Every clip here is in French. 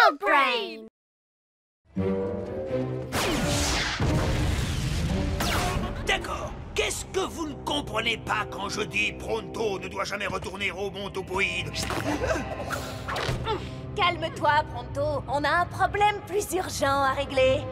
Dog Brain. D'accord. Qu'est-ce que vous ne comprenez pas quand je dis Pronto ne doit jamais retourner au Mont Topoïde? Calme-toi, Pronto. On a un problème plus urgent à régler.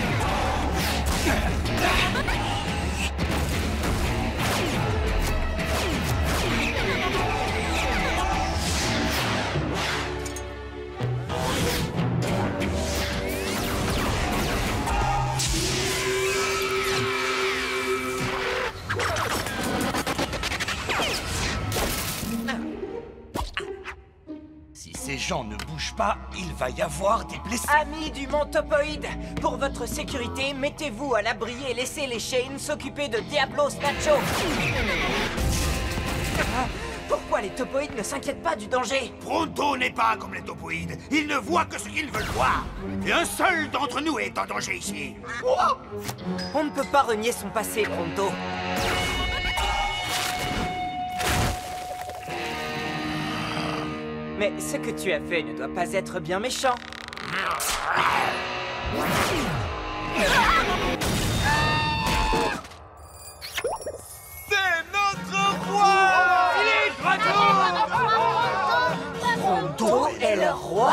Si ces gens ne bougent pas, il va y avoir des blessés. Amis du Mont Topoïde, pour votre sécurité, mettez-vous à l'abri et laissez les Shane s'occuper de Diablos Nacho. Pourquoi les Topoïdes ne s'inquiètent pas du danger? Pronto n'est pas comme les Topoïdes. Ils ne voient que ce qu'ils veulent voir. Et un seul d'entre nous est en danger ici. Oh! On ne peut pas renier son passé, Pronto. Mais ce que tu as fait ne doit pas être bien méchant. C'est notre roi! Pronto est le roi?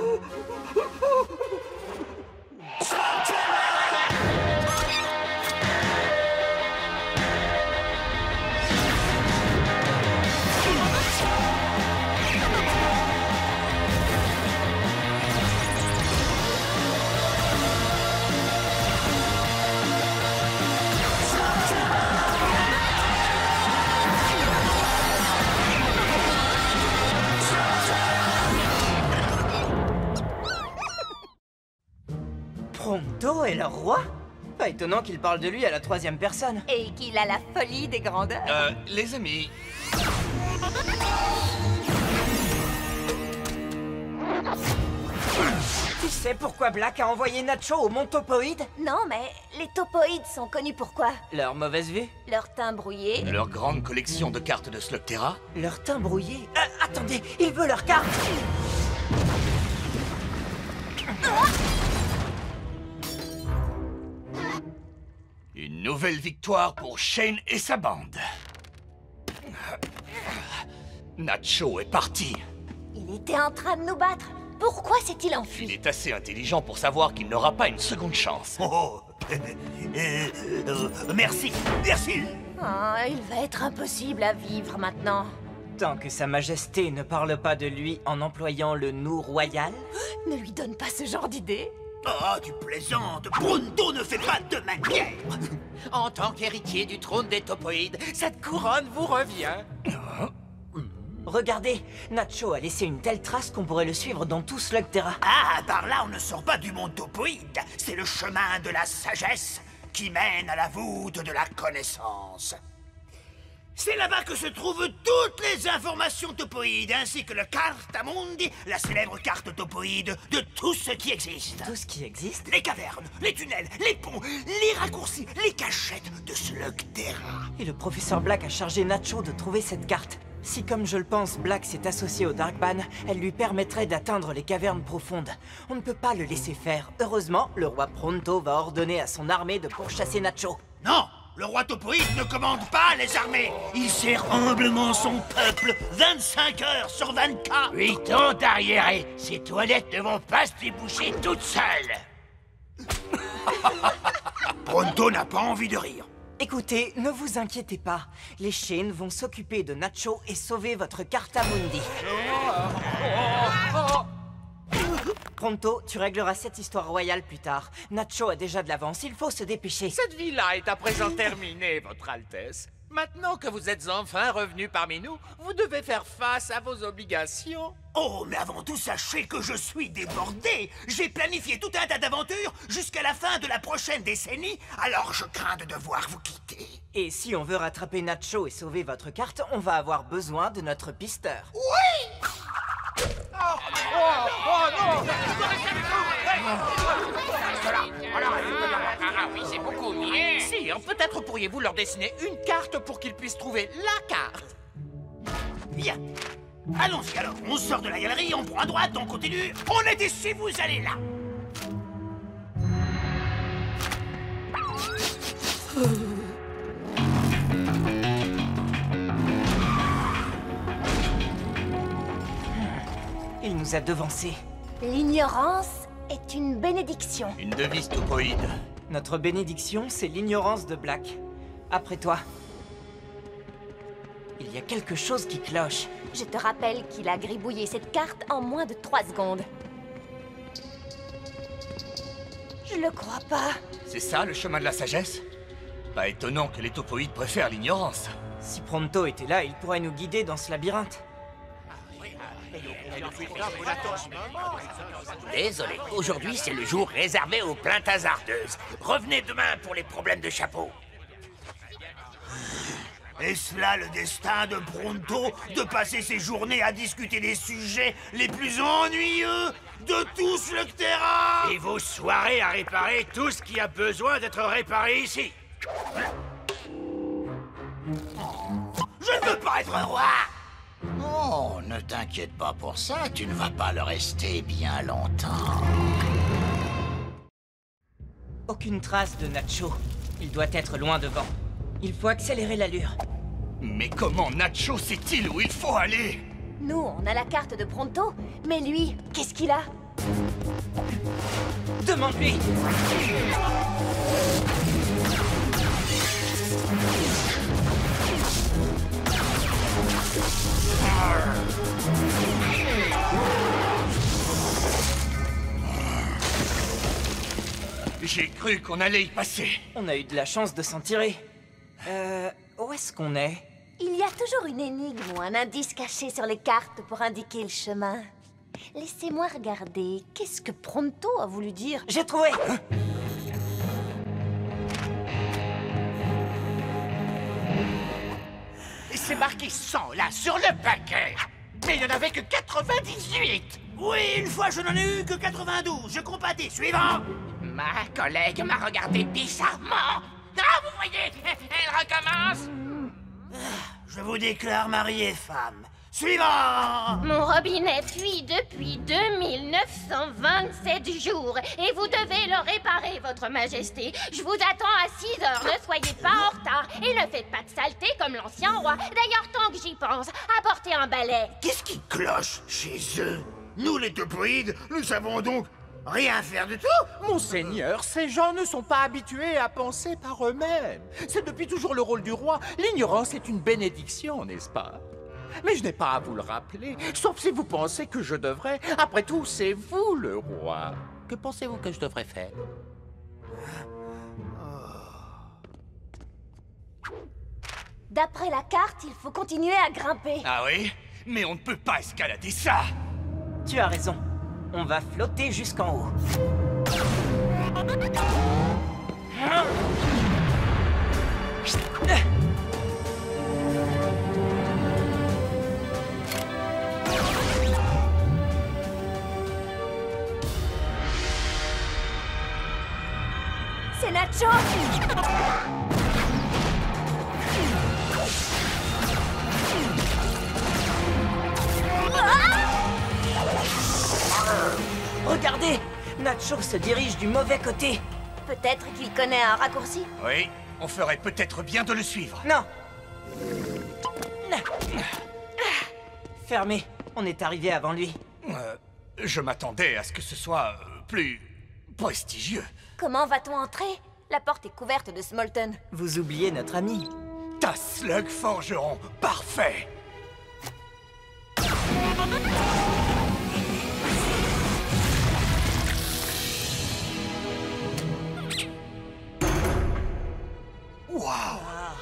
Pronto est le roi? Pas étonnant qu'il parle de lui à la troisième personne. Et qu'il a la folie des grandeurs. Les amis. Tu sais pourquoi Black a envoyé Nacho au Mont Topoïde? Non, mais les topoïdes sont connus pour quoi? Leur mauvaise vue? Leur teint brouillé. Leur grande collection de cartes de Slugterra. Leur teint brouillé? Attendez, il veut leur carte! Une nouvelle victoire pour Shane et sa bande. Nacho est parti. Il était en train de nous battre. Pourquoi s'est-il Il enfui? est assez intelligent pour savoir qu'il n'aura pas une seconde chance. Oh, merci, merci. Oh, il va être impossible à vivre maintenant. Tant que Sa Majesté ne parle pas de lui en employant le nous royal? Ne lui donne pas ce genre d'idée. Ah, tu plaisantes. Pronto ne fait pas de manière. En tant qu'héritier du trône des Topoïdes, cette couronne vous revient. Regardez, Nacho a laissé une telle trace qu'on pourrait le suivre dans tout Slugterra. Ah, par là, on ne sort pas du Mont Topoïde. C'est le chemin de la sagesse qui mène à la voûte de la connaissance. C'est là-bas que se trouvent toutes les informations topoïdes, ainsi que la Cartamundi, la célèbre carte topoïde de tout ce qui existe. Tout ce qui existe? Les cavernes, les tunnels, les ponts, les raccourcis, les cachettes de Slugterra. Et le professeur Black a chargé Nacho de trouver cette carte. Si, comme je le pense, Black s'est associé au Darkban, elle lui permettrait d'atteindre les cavernes profondes. On ne peut pas le laisser faire. Heureusement, le roi Pronto va ordonner à son armée de pourchasser Nacho. Non! Le roi Topoïde ne commande pas les armées. Il sert humblement son peuple 25 heures sur 24. Oui, tant arriéré. Ces toilettes ne vont pas se déboucher toutes seules. Pronto n'a pas envie de rire. Écoutez, ne vous inquiétez pas. Les Shane vont s'occuper de Nacho et sauver votre Cartamundi. Pronto, tu régleras cette histoire royale plus tard. Nacho a déjà de l'avance, il faut se dépêcher. Cette vie-là est à présent terminée, Votre Altesse. Maintenant que vous êtes enfin revenu parmi nous, vous devez faire face à vos obligations. Oh, mais avant tout, sachez que je suis débordé. J'ai planifié tout un tas d'aventures jusqu'à la fin de la prochaine décennie, alors je crains de devoir vous quitter. Et si on veut rattraper Nacho et sauver votre carte, on va avoir besoin de notre pisteur. Oui! Ah oui, c'est beaucoup mieux. Sire, peut-être pourriez-vous leur dessiner une carte pour qu'ils puissent trouver la carte. Bien. Allons-y alors, on sort de la galerie, on prend à droite, on continue. On est ici, vous allez là. Il nous a devancés. L'ignorance est une bénédiction. Une devise topoïde. Notre bénédiction, c'est l'ignorance de Black. Après toi. Il y a quelque chose qui cloche. Je te rappelle qu'il a gribouillé cette carte en moins de 3 secondes. Je le crois pas. C'est ça le chemin de la sagesse? Pas étonnant que les topoïdes préfèrent l'ignorance. Si Pronto était là, il pourrait nous guider dans ce labyrinthe. Désolé, aujourd'hui c'est le jour réservé aux plaintes hasardeuses. Revenez demain pour les problèmes de chapeau. Est-ce là le destin de Pronto de passer ses journées à discuter des sujets les plus ennuyeux de tout Slugterra? Et vos soirées à réparer tout ce qui a besoin d'être réparé ici. Je ne veux pas être roi! Oh, ne t'inquiète pas pour ça, tu ne vas pas le rester bien longtemps. Aucune trace de Nacho. Il doit être loin devant. Il faut accélérer l'allure. Mais comment Nacho sait-il où il faut aller? Nous, on a la carte de Pronto, mais lui, qu'est-ce qu'il a? Demande-lui! J'ai cru qu'on allait y passer. On a eu de la chance de s'en tirer. Où est-ce qu'on est? Il y a toujours une énigme ou un indice caché sur les cartes pour indiquer le chemin. Laissez-moi regarder. Qu'est-ce que Pronto a voulu dire? J'ai trouvé! C'est marqué 100 là sur le paquet. Mais il n'y en avait que 98. Oui, une fois je n'en ai eu que 92. Je compatis. Suivant. Ma collègue m'a regardé bizarrement. Ah, vous voyez, elle recommence. Je vous déclare marié, femme. Suivant. Mon robinet fuit depuis 2927 jours et vous devez le réparer, votre majesté. Je vous attends à 6 heures, ne soyez pas en retard et ne faites pas de saleté comme l'ancien roi. D'ailleurs, tant que j'y pense, apportez un balai. Qu'est-ce qui cloche chez eux? Nous, les topoïdes, nous savons donc rien faire du tout. Monseigneur, ces gens ne sont pas habitués à penser par eux-mêmes. C'est depuis toujours le rôle du roi. L'ignorance est une bénédiction, n'est-ce pas? Mais je n'ai pas à vous le rappeler, sauf si vous pensez que je devrais. Après tout, c'est vous le roi. Que pensez-vous que je devrais faire? D'après la carte, il faut continuer à grimper. Ah oui? Mais on ne peut pas escalader ça. Tu as raison. On va flotter jusqu'en haut. C'est Nacho! Regardez! Nacho se dirige du mauvais côté. Peut-être qu'il connaît un raccourci? Oui, on ferait peut-être bien de le suivre. Non! Fermé. On est arrivé avant lui. Je m'attendais à ce que ce soit plus prestigieux. Comment va-t-on entrer? La porte est couverte de Smolten. Vous oubliez notre ami. Ta slug forgeron, parfait. Waouh!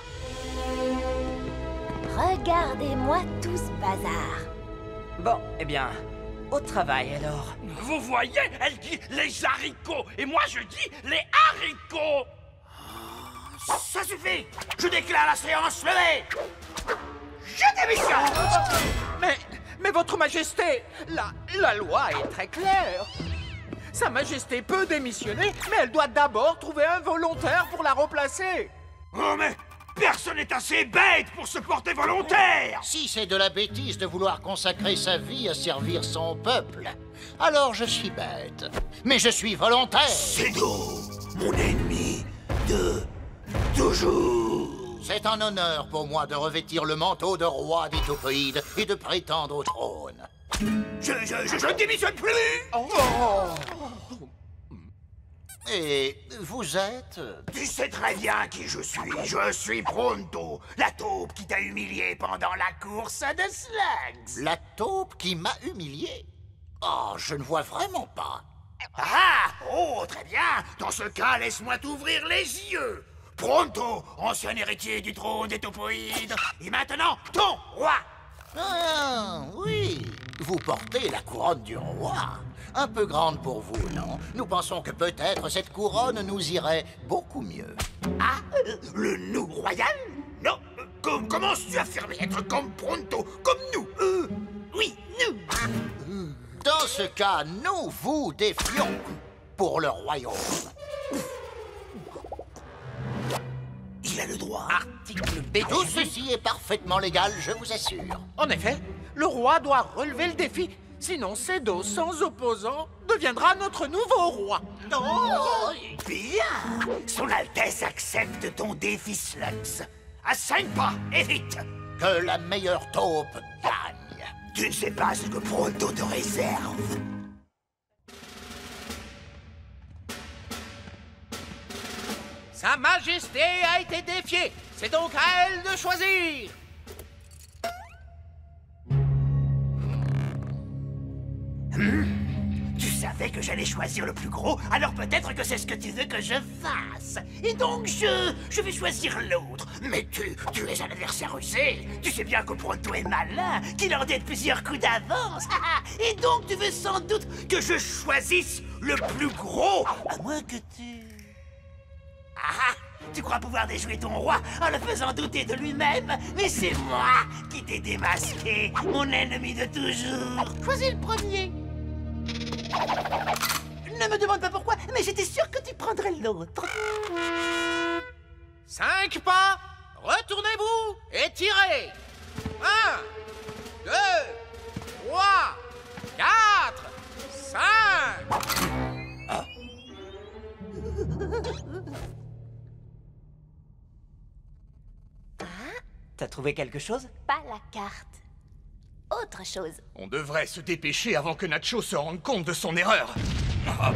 Regardez-moi tout ce bazar. Bon, eh bien, au travail alors. Vous voyez, elle dit les haricots et moi je dis les haricots. Ça suffit. Je déclare la séance levée. Je démissionne. Mais votre majesté, la loi est très claire. Sa majesté peut démissionner, mais elle doit d'abord trouver un volontaire pour la remplacer. Oh mais Personne n'est assez bête pour se porter volontaire! Si c'est de la bêtise de vouloir consacrer sa vie à servir son peuple, alors je suis bête. Mais je suis volontaire. Cedo, mon ennemi de toujours. C'est un honneur pour moi de revêtir le manteau de roi des Taupoïdes et de prétendre au trône. Je ne démissionne plus! Et vous êtes... Tu sais très bien qui je suis. Je suis Pronto, la taupe qui t'a humilié pendant la course de Slugs. La taupe qui m'a humilié? Oh, je ne vois vraiment pas. Ah! Oh, très bien! Dans ce cas, laisse-moi t'ouvrir les yeux! Pronto, ancien héritier du trône des Taupoïdes, et maintenant, ton roi! Ah, oui. Vous portez la couronne du roi. Un peu grande pour vous, non? Nous pensons que peut-être cette couronne nous irait beaucoup mieux. Ah, le nous royal? Non, comment tu affirmes être comme Pronto, comme nous? Oui, nous. Dans ce cas, nous vous défions pour le royaume. Il a le droit. Article B. Tout ceci est parfaitement légal, je vous assure. En effet, le roi doit relever le défi. Sinon, Cedo, sans opposant, deviendra notre nouveau roi. Oh, bien. Son Altesse accepte ton défi, Slugs. À 5 pas, et vite. Que la meilleure taupe gagne. Tu ne sais pas ce que Pronto te réserve. Sa Majesté a été défiée. C'est donc à elle de choisir. Tu savais que j'allais choisir le plus gros, alors peut-être que c'est ce que tu veux que je fasse. Et donc je vais choisir l'autre. Mais tu es un adversaire rusé. Tu sais bien que Pronto est malin, qu'il en déte plusieurs coups d'avance. Et donc tu veux sans doute que je choisisse le plus gros. À moins que tu... Ah, tu crois pouvoir déjouer ton roi en le faisant douter de lui-même? Mais c'est moi qui t'ai démasqué, mon ennemi de toujours. Choisis le premier. Ne me demande pas pourquoi, mais j'étais sûr que tu prendrais l'autre. 5 pas, retournez-vous et tirez. 1, 2, 3, 4, 5. T'as trouvé quelque chose? Pas la carte. Autre chose. On devrait se dépêcher avant que Nacho se rende compte de son erreur. Ah.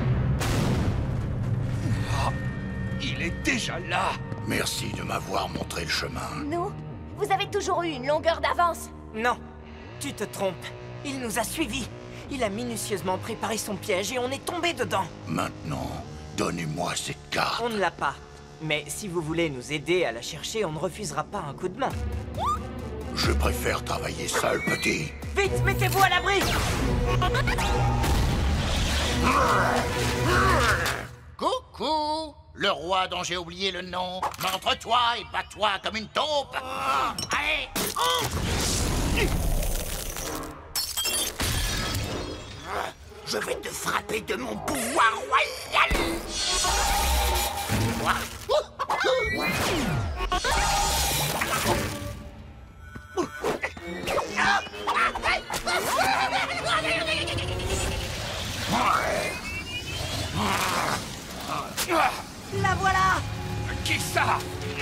Ah. Il est déjà là. Merci de m'avoir montré le chemin. Nous, vous avez toujours eu une longueur d'avance. Non, tu te trompes. Il nous a suivis. Il a minutieusement préparé son piège et on est tombé dedans. Maintenant, donnez-moi cette carte. On ne l'a pas. Mais si vous voulez nous aider à la chercher, on ne refusera pas un coup de main. Je préfère travailler seul, petit. Vite, mettez-vous à l'abri! Coucou! Le roi dont j'ai oublié le nom. Montre-toi et bats-toi comme une taupe. Allez, je vais te frapper de mon pouvoir royal. La voilà! Qui ça?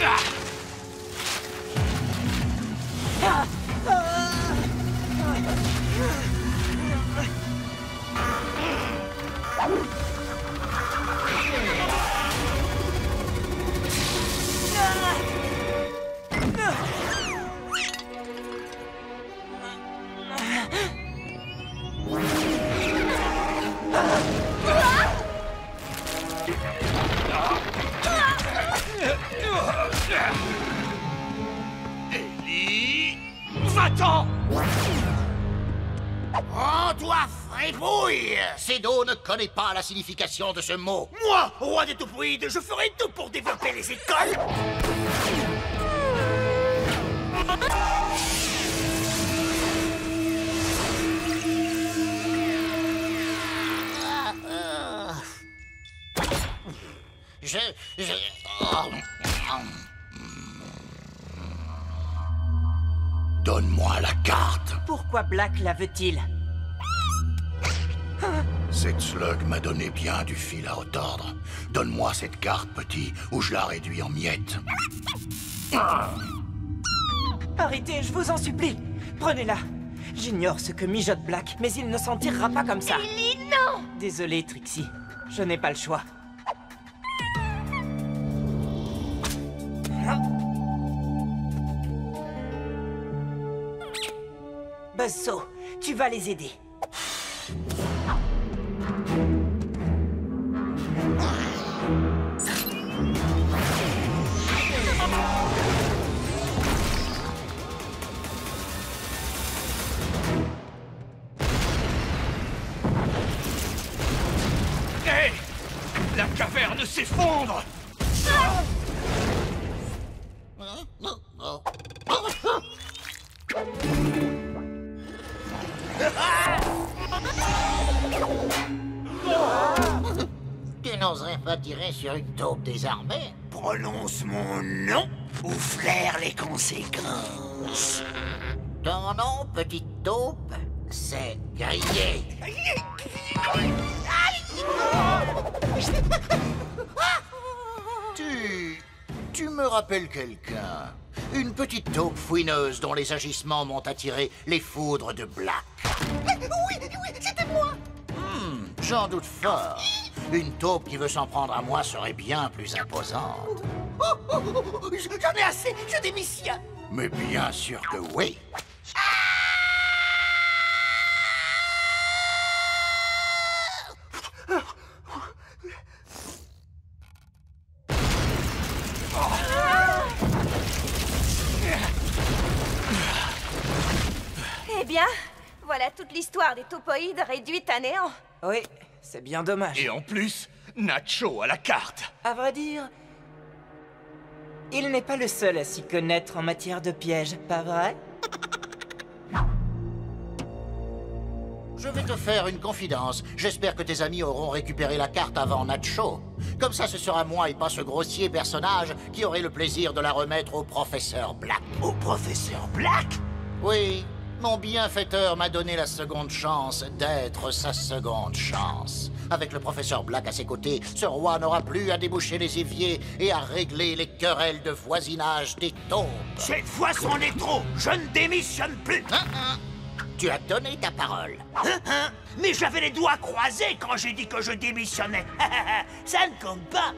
Ellie, va-t'en! Oh, toi, fripouille! Cedo ne connaît pas la signification de ce mot. Moi, roi des Taupoïdes, je ferai tout pour développer les écoles! Donne-moi la carte. Pourquoi Black la veut-il? Cette slug m'a donné bien du fil à retordre. Donne-moi cette carte, petit, ou je la réduis en miettes. Arrêtez, je vous en supplie. Prenez-la. J'ignore ce que mijote Black, mais il ne s'en tirera pas comme ça. Ellie, non! Désolé, Trixie. Je n'ai pas le choix. Buzzsaw, tu vas les aider. Hé! La caverne s'effondre! Tu n'oserais pas tirer sur une taupe désarmée? Prononce mon nom ou flaire les conséquences. Ton nom, petite taupe, c'est Grillé. Tu me rappelles quelqu'un. Une petite taupe fouineuse dont les agissements m'ont attiré les foudres de Black. Oui, c'était moi. J'en doute fort. Une taupe qui veut s'en prendre à moi serait bien plus imposante. J'en ai assez, je démissionne. Mais bien sûr que oui. Eh bien, voilà toute l'histoire des topoïdes réduite à néant. Oui, c'est bien dommage. Et en plus, Nacho à la carte! À vrai dire, il n'est pas le seul à s'y connaître en matière de pièges, pas vrai? Je vais te faire une confidence. J'espère que tes amis auront récupéré la carte avant Nacho. Comme ça, ce sera moi et pas ce grossier personnage qui aurait le plaisir de la remettre au professeur Black. Au professeur Black? Oui, mon bienfaiteur m'a donné la seconde chance d'être sa seconde chance. Avec le professeur Black à ses côtés, ce roi n'aura plus à déboucher les éviers et à régler les querelles de voisinage des taupes. Cette fois, c'en est trop. Je ne démissionne plus. Tu as donné ta parole. Mais j'avais les doigts croisés quand j'ai dit que je démissionnais. Ça ne compte pas.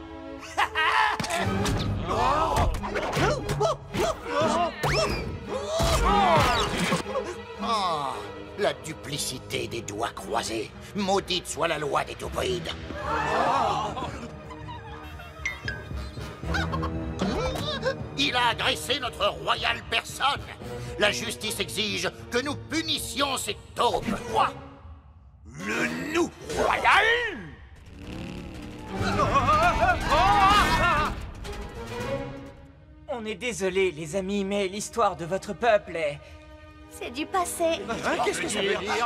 Oh, la duplicité des doigts croisés. Maudite soit la loi des topoïdes. Il a agressé notre royale personne. La justice exige que nous punissions ces taupes. Quoi? Le nous royal? On est désolé, les amis, mais l'histoire de votre peuple est... C'est du passé. Qu'est-ce que ça veut dire?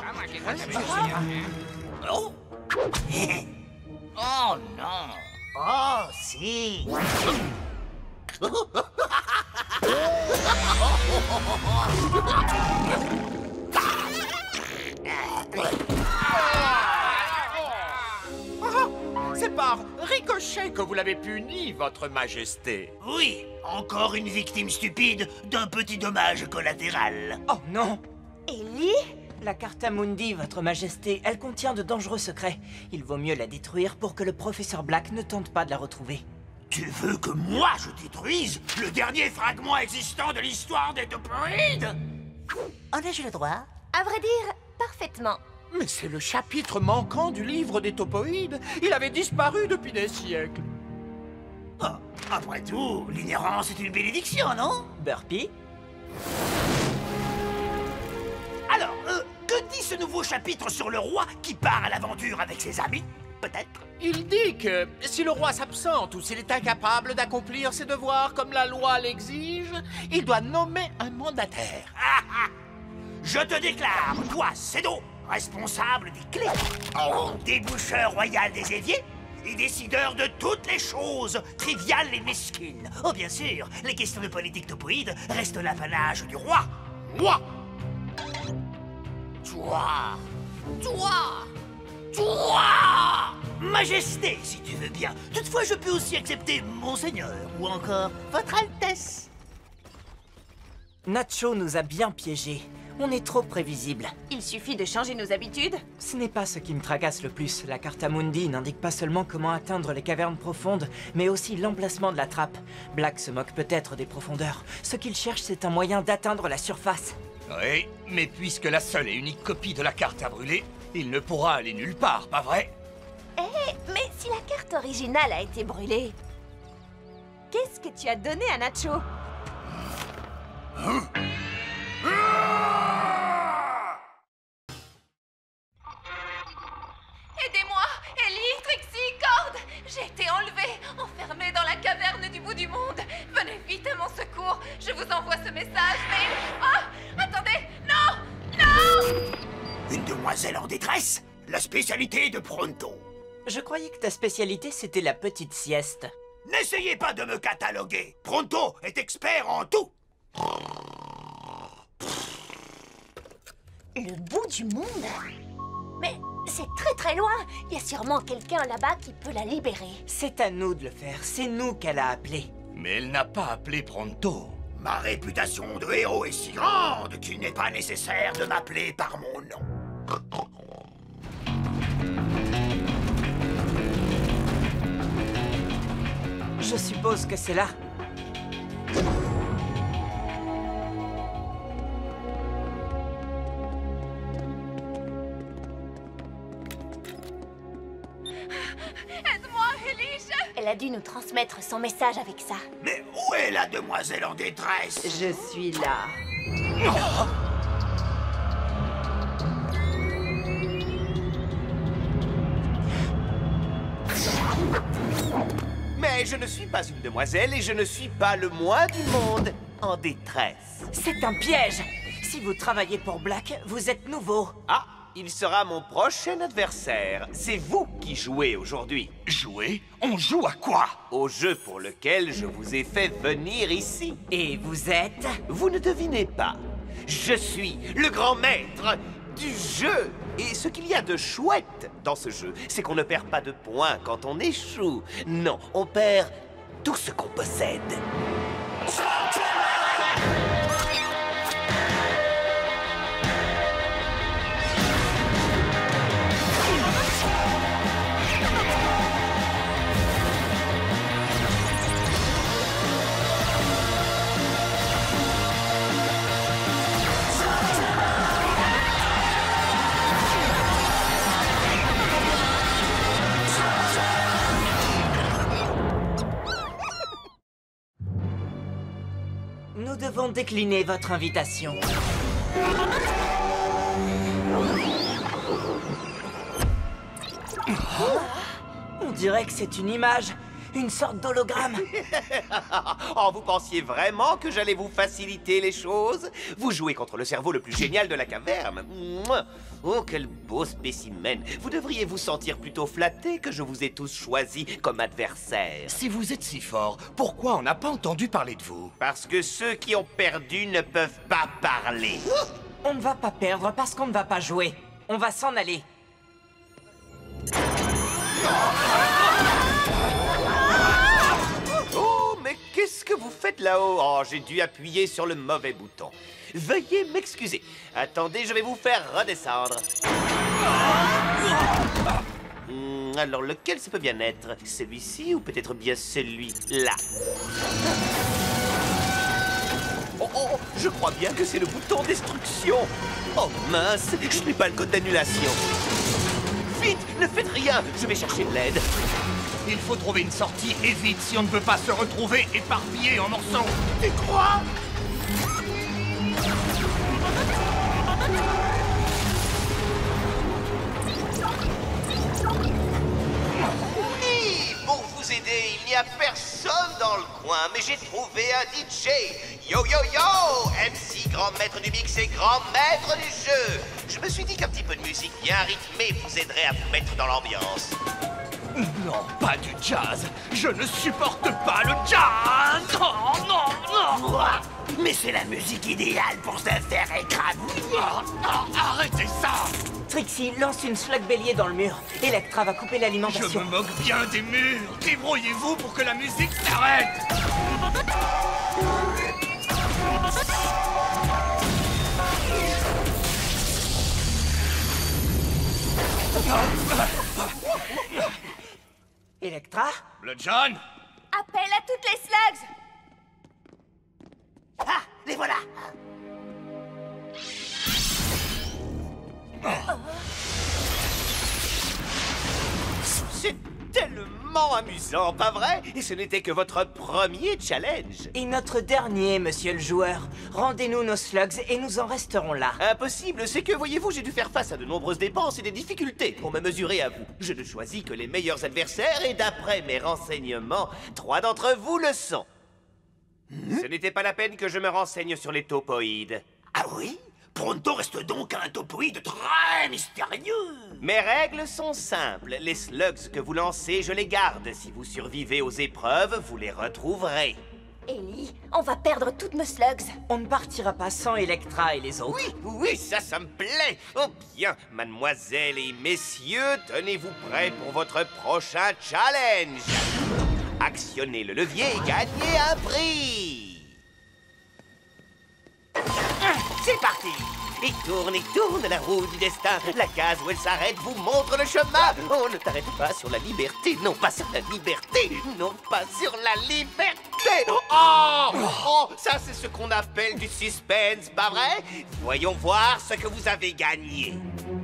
Oh. Oh non. Oh, si. C'est par ricochet que vous l'avez puni, votre majesté. Oui, encore une victime stupide d'un petit dommage collatéral. Oh non! Ellie? La Carta Mundi, votre majesté, elle contient de dangereux secrets. Il vaut mieux la détruire pour que le professeur Black ne tente pas de la retrouver. Tu veux que moi je détruise le dernier fragment existant de l'histoire des topoïdes? En ai-je le droit? À vrai dire, parfaitement. Mais c'est le chapitre manquant du livre des topoïdes. Il avait disparu depuis des siècles. Ah, après tout, l'ignorance est une bénédiction, non? Burpee? Alors, que dit ce nouveau chapitre sur le roi qui part à l'aventure avec ses amis? Peut-être? Il dit que si le roi s'absente ou s'il est incapable d'accomplir ses devoirs comme la loi l'exige, il doit nommer un mandataire. Ah, ah. Je te déclare, toi, Cédo, responsable des clés, déboucheur royal des éviers et décideur de toutes les choses triviales et mesquines. Oh, bien sûr, les questions de politique topoïde restent l'apanage du roi. Moi. Toi. Majesté, si tu veux bien. Toutefois, je peux aussi accepter Monseigneur, ou encore Votre Altesse. Nacho nous a bien piégés. On est trop prévisible. Il suffit de changer nos habitudes. Ce n'est pas ce qui me tracasse le plus. La carte Mundi n'indique pas seulement comment atteindre les cavernes profondes, mais aussi l'emplacement de la trappe. Black se moque peut-être des profondeurs. Ce qu'il cherche, c'est un moyen d'atteindre la surface. Oui, mais puisque la seule et unique copie de la carte a brûlé, il ne pourra aller nulle part, pas vrai? Mais si la carte originale a été brûlée, qu'est-ce que tu as donné à Nacho? Aidez-moi! Ellie, Trixie, Cord! J'ai été enlevée, enfermée dans la caverne du bout du monde. Venez vite à mon secours. Je vous envoie ce message, mais... Ah! Attendez! Non! Non! Une demoiselle en détresse? La spécialité de Pronto. Je croyais que ta spécialité, c'était la petite sieste. N'essayez pas de me cataloguer. Pronto est expert en tout. Le bout du monde? Mais c'est très très loin. Il y a sûrement quelqu'un là-bas qui peut la libérer. C'est à nous de le faire. C'est nous qu'elle a appelé. Mais elle n'a pas appelé Pronto. Ma réputation de héros est si grande qu'il n'est pas nécessaire de m'appeler par mon nom. Je suppose que c'est là. Aide-moi, Ellie, Elle a dû nous transmettre son message avec ça. Mais où est la demoiselle en détresse? Je suis là. Mais je ne suis pas une demoiselle et je ne suis pas le moins du monde en détresse. C'est un piège. Si vous travaillez pour Black, vous êtes nouveau. Ah, il sera mon prochain adversaire. C'est vous qui jouez aujourd'hui. Jouer? On joue à quoi? Au jeu pour lequel je vous ai fait venir ici. Et vous êtes? Vous ne devinez pas. Je suis le grand maître du jeu. Et ce qu'il y a de chouette dans ce jeu, c'est qu'on ne perd pas de points quand on échoue. Non, on perd tout ce qu'on possède. Nous devons décliner votre invitation. On dirait que c'est une image, une sorte d'hologramme. Oh, vous pensiez vraiment que j'allais vous faciliter les choses? Vous jouez contre le cerveau le plus génial de la caverne. Mouah. Oh, quel beau spécimen. Vous devriez vous sentir plutôt flatté que je vous ai tous choisis comme adversaires. Si vous êtes si fort, pourquoi on n'a pas entendu parler de vous? Parce que ceux qui ont perdu ne peuvent pas parler. On ne va pas perdre parce qu'on ne va pas jouer. On va s'en aller. Oh, mais qu'est-ce que vous faites là-haut? Oh, j'ai dû appuyer sur le mauvais bouton. Veuillez m'excuser. Attendez, je vais vous faire redescendre. Alors, lequel ça peut bien être? Celui-ci ou peut-être bien celui-là? Oh, oh, je crois bien que c'est le bouton destruction. Oh mince, je n'ai pas le code d'annulation. Vite, ne faites rien, je vais chercher de l'aide. Il faut trouver une sortie et vite si on ne veut pas se retrouver éparpillés en morceaux. Tu crois? Oui, pour vous aider, il n'y a personne dans le coin, mais j'ai trouvé un DJ. Yo yo yo, MC grand maître du mix et grand maître du jeu. Je me suis dit qu'un petit peu de musique bien rythmée vous aiderait à vous mettre dans l'ambiance. Non, pas du jazz. Je ne supporte pas le jazz. Oh, non, non. Ouah, mais c'est la musique idéale pour se faire écrabouiller. Arrêtez ça. Trixie, lance une slug bélier dans le mur. Electra va couper Je l'alimentation. me moque bien des murs. Débrouillez-vous pour que la musique s'arrête. Electra? Le John. Appelle à toutes les slugs. Ah, les voilà. C'est tellement amusant, pas vrai? Et ce n'était que votre premier challenge. Et notre dernier, monsieur le joueur. Rendez-nous nos slugs et nous en resterons là. Impossible, c'est que, voyez-vous, j'ai dû faire face à de nombreuses dépenses et des difficultés pour me mesurer à vous. Je ne choisis que les meilleurs adversaires et d'après mes renseignements, 3 d'entre vous le sont. Ce n'était pas la peine que je me renseigne sur les topoïdes. Ah oui? Pronto reste donc un topoïde très mystérieux. Mes règles sont simples. Les slugs que vous lancez, je les garde. Si vous survivez aux épreuves, vous les retrouverez. Ellie, on va perdre toutes nos slugs. On ne partira pas sans Electra et les autres. Oui, ça me plaît. Oh bien, mademoiselles et messieurs, tenez-vous prêts pour votre prochain challenge. Actionnez le levier et gagnez un prix. C'est parti. Et tourne la roue du destin. La case où elle s'arrête vous montre le chemin. Oh, ne t'arrête pas sur la liberté. Non, pas sur la liberté. Non, pas sur la liberté. Oh, ça c'est ce qu'on appelle du suspense, pas vrai? Voyons voir ce que vous avez gagné.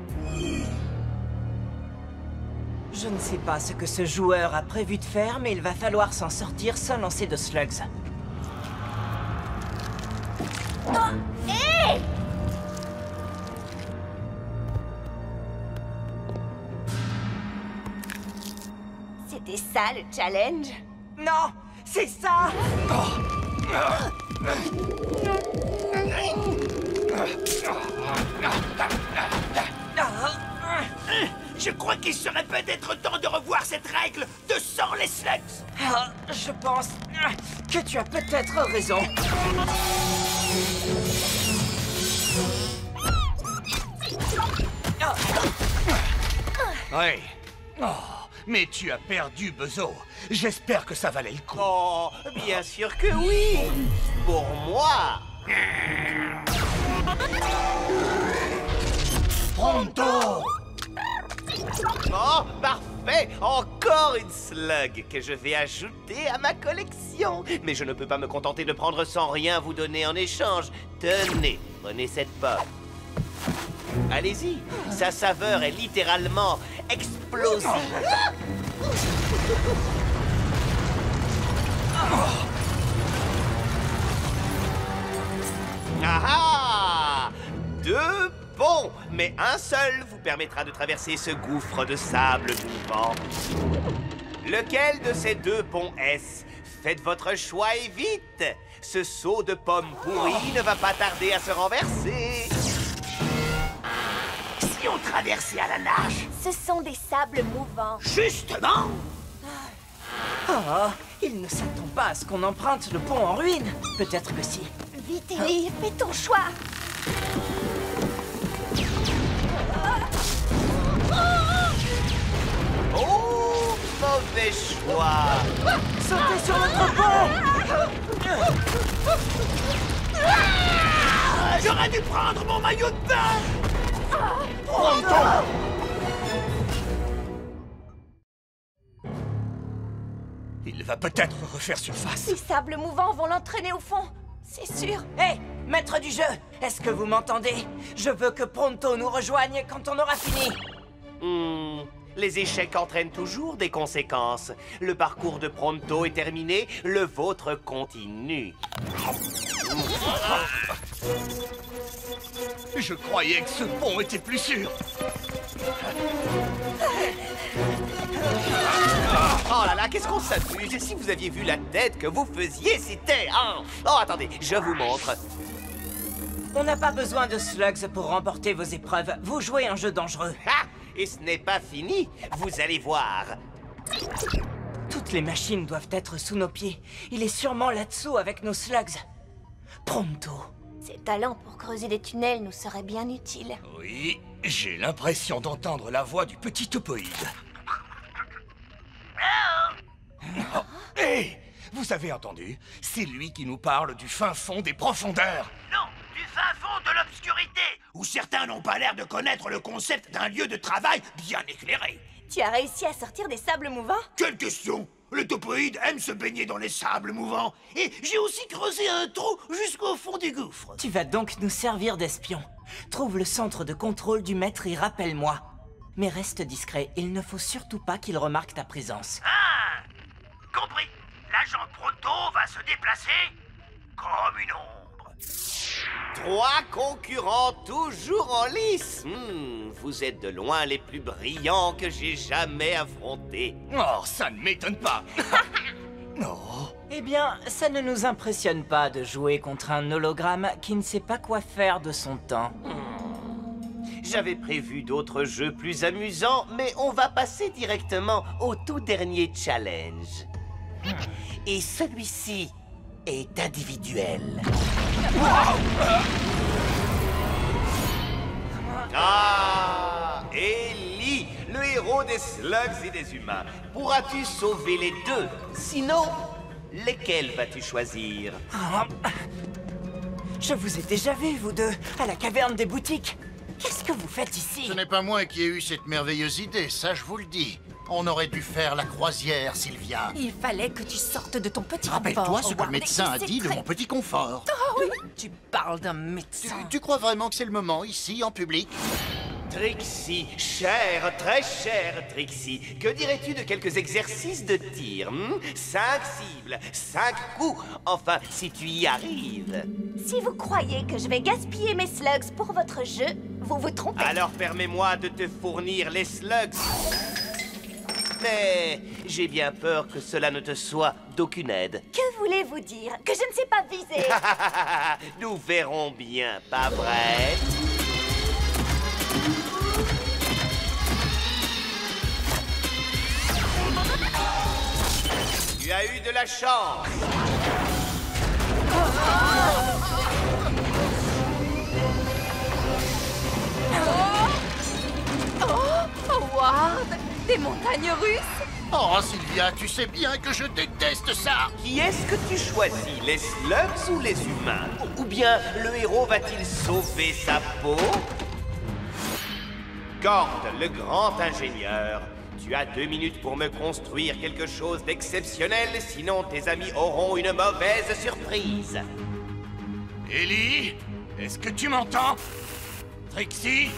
Je ne sais pas ce que ce joueur a prévu de faire, mais il va falloir s'en sortir sans lancer de slugs. C'était ça le challenge? Non, c'est ça! Je crois qu'il serait peut-être temps de revoir cette règle de sans les slugs. Je pense que tu as peut-être raison. Oui. Oh, mais tu as perdu, Bezo. J'espère que ça valait le coup. Oh, bien sûr que oui. Pour moi. Pronto! Oh, parfait! Encore une slug que je vais ajouter à ma collection. Mais je ne peux pas me contenter de prendre sans rien vous donner en échange. Tenez, prenez cette pomme. Allez-y, sa saveur est littéralement explosive. Ah ah! 2 ponts, mais un seul vous permettra de traverser ce gouffre de sable mouvant. Lequel de ces 2 ponts est-ce? Faites votre choix et vite! Ce seau de pommes pourries ne va pas tarder à se renverser. Si on traversait à la nage? Ce sont des sables mouvants. Justement! Il ne s'attend pas à ce qu'on emprunte le pont en ruine. Peut-être que si. Vite, Ellie, fais ton choix. Oh, mauvais choix! Sautez sur notre pont! J'aurais dû prendre mon maillot de bain! Il va peut-être refaire surface. Les sables mouvants vont l'entraîner au fond. C'est sûr. Hé, maître du jeu, est-ce que vous m'entendez? Je veux que Pronto nous rejoigne quand on aura fini. Les échecs entraînent toujours des conséquences. Le parcours de Pronto est terminé, le vôtre continue. Je croyais que ce pont était plus sûr. Oh là là, qu'est-ce qu'on s'amuse! Si vous aviez vu la tête que vous faisiez, c'était... Oh, attendez, je vous montre. On n'a pas besoin de slugs pour remporter vos épreuves. Vous jouez un jeu dangereux. Ah! Et ce n'est pas fini, vous allez voir. Toutes les machines doivent être sous nos pieds. Il est sûrement là-dessous avec nos slugs. Pronto. Ses talents pour creuser des tunnels nous seraient bien utiles. Oui, j'ai l'impression d'entendre la voix du petit topoïde. Oh, hé! Vous avez entendu? C'est lui qui nous parle du fin fond des profondeurs. Non, du fin fond de l'obscurité, où certains n'ont pas l'air de connaître le concept d'un lieu de travail bien éclairé. Tu as réussi à sortir des sables mouvants? Quelle question! Le topoïde aime se baigner dans les sables mouvants. Et j'ai aussi creusé un trou jusqu'au fond du gouffre. Tu vas donc nous servir d'espion. Trouve le centre de contrôle du maître et rappelle-moi. Mais reste discret, il ne faut surtout pas qu'il remarque ta présence. Ah! Compris. L'agent Pronto va se déplacer comme une ombre. 3 concurrents toujours en lice. Vous êtes de loin les plus brillants que j'ai jamais affrontés. Oh, ça ne m'étonne pas. Non. Eh bien, ça ne nous impressionne pas de jouer contre un hologramme qui ne sait pas quoi faire de son temps. J'avais prévu d'autres jeux plus amusants, mais on va passer directement au tout dernier challenge. Et celui-ci est individuel. Ah, Ellie, le héros des slugs et des humains. Pourras-tu sauver les deux? Sinon, lesquels vas-tu choisir? Je vous ai déjà vu, vous deux, à la caverne des boutiques. Qu'est-ce que vous faites ici? Ce n'est pas moi qui ai eu cette merveilleuse idée, ça je vous le dis. On aurait dû faire la croisière, Sylvia. Il fallait que tu sortes de ton petit Rappelle-toi rapport, ce que le Howard. médecin a C'est dit de très- mon petit confort. Oh oui, tu parles d'un médecin. Tu crois vraiment que c'est le moment, ici, en public? Trixie, chère, très chère Trixie, que dirais-tu de quelques exercices de tir 5 cibles, 5 coups, enfin, si tu y arrives. Si vous croyez que je vais gaspiller mes slugs pour votre jeu, vous vous trompez. Alors permets-moi de te fournir les slugs. Mais j'ai bien peur que cela ne te soit d'aucune aide. Que voulez-vous dire? Que je ne sais pas viser? Nous verrons bien, pas vrai? Tu as eu de la chance. Oh, Howard, des montagnes russes? Oh, Sylvia, tu sais bien que je déteste ça. Qui est-ce que tu choisis, les slugs ou les humains? Ou bien le héros va-t-il sauver sa peau? Cord, le grand ingénieur, tu as 2 minutes pour me construire quelque chose d'exceptionnel, sinon tes amis auront une mauvaise surprise. Ellie, est-ce que tu m'entends? Trixie?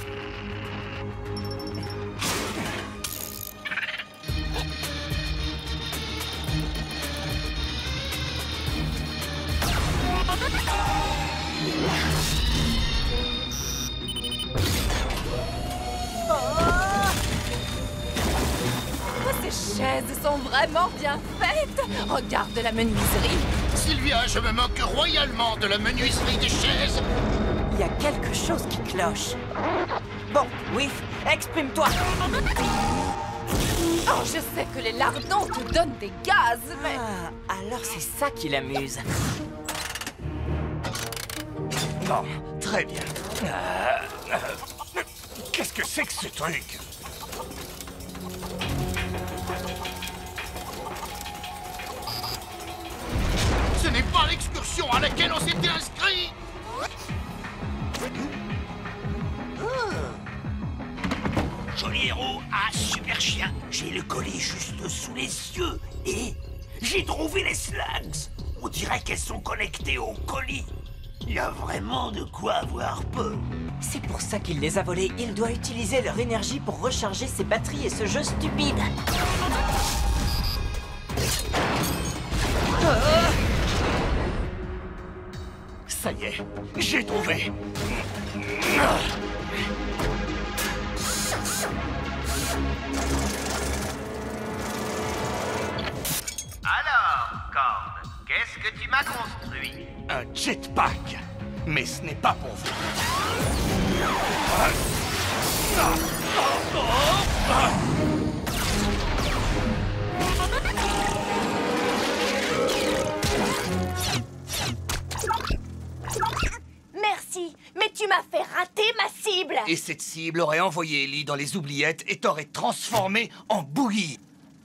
Oh, ces chaises sont vraiment bien faites. Regarde la menuiserie. Sylvia, je me moque royalement de la menuiserie des chaises. Il y a quelque chose qui cloche. Bon, Whiff, exprime-toi. Oh, je sais que les lardons te donnent des gaz, mais... Ah, alors c'est ça qui l'amuse. Bon, très bien. Qu'est-ce que c'est que ce truc? Ce n'est pas l'excursion à laquelle on s'était inscrit. Joli héros, super chien. J'ai le colis juste sous les yeux. Et j'ai trouvé les slugs. On dirait qu'elles sont connectées au colis. Il y a vraiment de quoi avoir peur. C'est pour ça qu'il les a volés. Il doit utiliser leur énergie pour recharger ses batteries et ce jeu stupide. Ça y est, j'ai trouvé. Alors, Cord, qu'est-ce que tu m'as construit? Un jetpack. Mais ce n'est pas pour vous. Et cette cible aurait envoyé Ellie dans les oubliettes et t'aurait transformé en bouillie.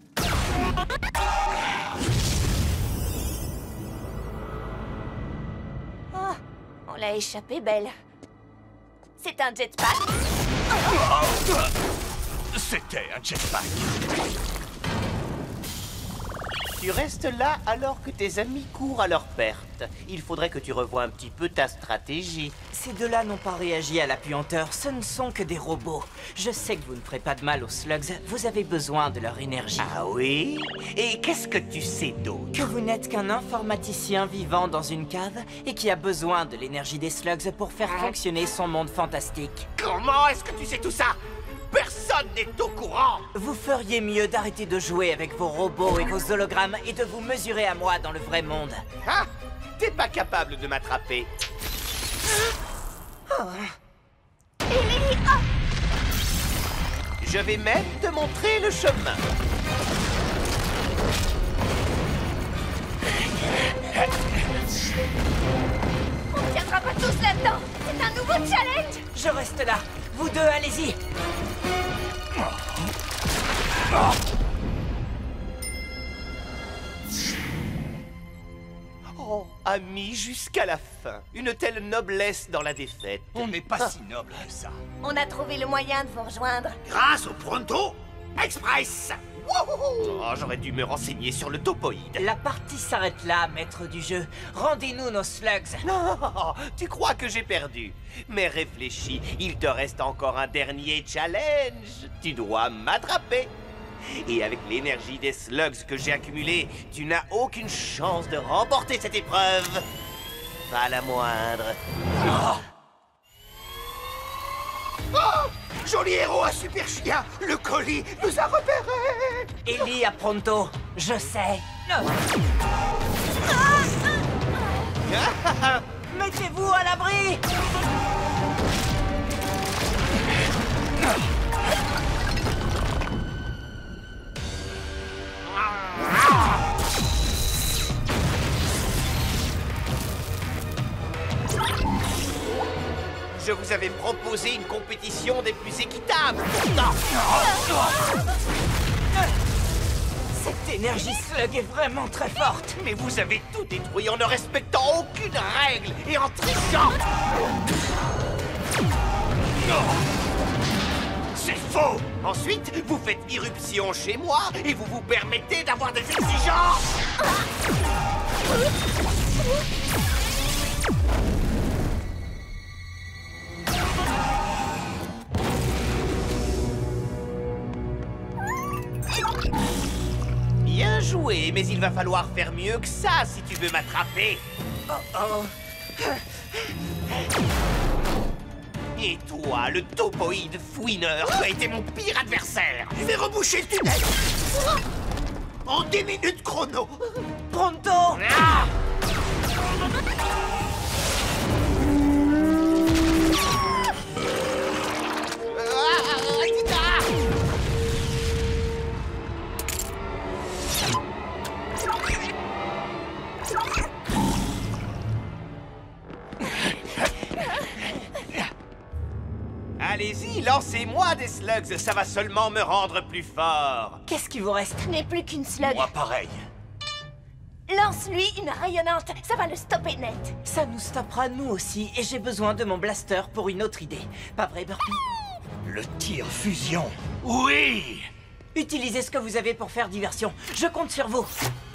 Oh, on l'a échappé, Belle. C'est un jetpack? C'était un jetpack. Tu restes là alors que tes amis courent à leur perte. Il faudrait que tu revoies un petit peu ta stratégie. Ces deux-là n'ont pas réagi à la puanteur, ce ne sont que des robots. Je sais que vous ne ferez pas de mal aux slugs, vous avez besoin de leur énergie. Ah oui? Et qu'est-ce que tu sais d'autre? Que vous n'êtes qu'un informaticien vivant dans une cave et qui a besoin de l'énergie des slugs pour faire fonctionner son monde fantastique. Comment est-ce que tu sais tout ça? Personne n'est au courant! Vous feriez mieux d'arrêter de jouer avec vos robots et vos hologrammes et de vous mesurer à moi dans le vrai monde. Hein? T'es pas capable de m'attraper. Je vais même te montrer le chemin. On ne tiendra pas tous là-dedans. C'est un nouveau challenge. Je reste là. Vous deux, allez-y. Oh, amis jusqu'à la fin. Une telle noblesse dans la défaite. On n'est pas si noble que ça. On a trouvé le moyen de vous rejoindre. Grâce au Pronto Express. Wouhou! Oh, j'aurais dû me renseigner sur le topoïde. La partie s'arrête là, maître du jeu. Rendez-nous nos slugs. Non, tu crois que j'ai perdu. Mais réfléchis, il te reste encore un dernier challenge. Tu dois m'attraper. Et avec l'énergie des slugs que j'ai accumulée, tu n'as aucune chance de remporter cette épreuve. Pas la moindre. Oh! Joli héros à super chien! Le colis nous a repérés! Ellie à Pronto, je sais. Mettez-vous à l'abri. Je vous avais proposé une compétition des plus équitables, pourtant. Cette énergie slug est vraiment très forte. Mais vous avez tout détruit en ne respectant aucune règle et en trichant. C'est faux! Ensuite, vous faites irruption chez moi et vous vous permettez d'avoir des exigences. Bien joué, mais il va falloir faire mieux que ça si tu veux m'attraper. Et toi, le topoïde fouineur, tu as été mon pire adversaire. Je vais reboucher le tunnel! En 10 minutes chrono! Pronto. Ah! Allez-y, lancez-moi des slugs, ça va seulement me rendre plus fort. Qu'est-ce qui vous reste? Ce n'est plus qu'une slug. Moi, pareil. Lance-lui une rayonnante, ça va le stopper net. Ça nous stoppera nous aussi, et j'ai besoin de mon blaster pour une autre idée. Pas vrai, Burpee? Le tir fusion. Oui! Utilisez ce que vous avez pour faire diversion. Je compte sur vous.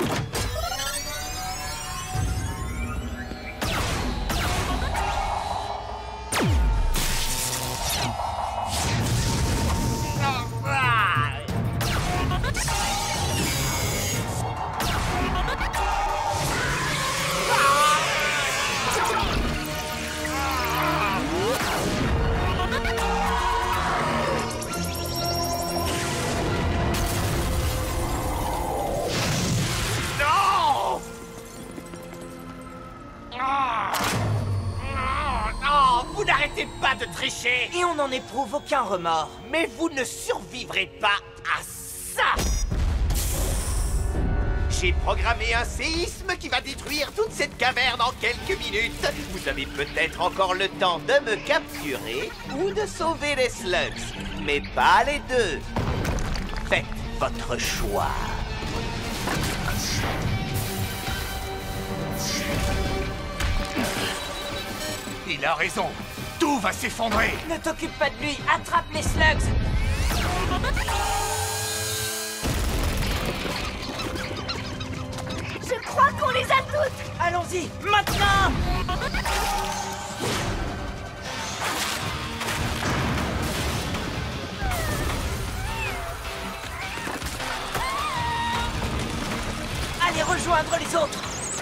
Vous n'arrêtez pas de tricher. Et on n'en éprouve aucun remords. Mais vous ne survivrez pas à ça. J'ai programmé un séisme qui va détruire toute cette caverne en quelques minutes. Vous avez peut-être encore le temps de me capturer ou de sauver les slugs, mais pas les deux. Faites votre choix. Il a raison. Tout va s'effondrer. Ne t'occupe pas de lui, attrape les slugs. Je crois qu'on les a toutes. Allons-y, maintenant. Allez rejoindre les autres.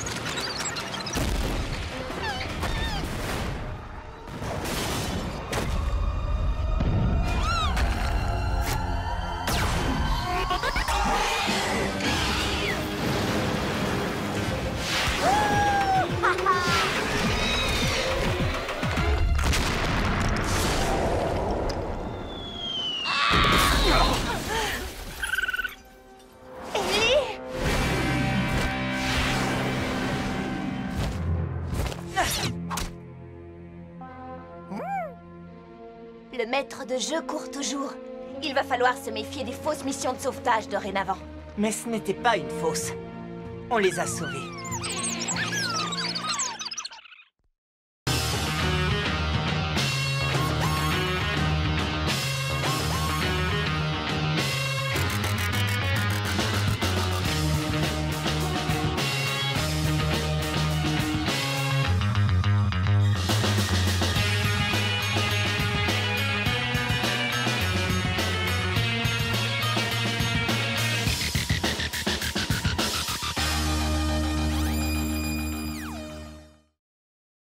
Le maître de jeu court toujours. Il va falloir se méfier des fausses missions de sauvetage dorénavant. Mais ce n'était pas une fausse. On les a sauvés.